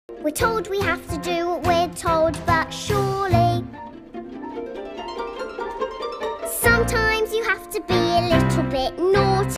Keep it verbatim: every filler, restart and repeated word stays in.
We're told we have to do what we're told, but surely sometimes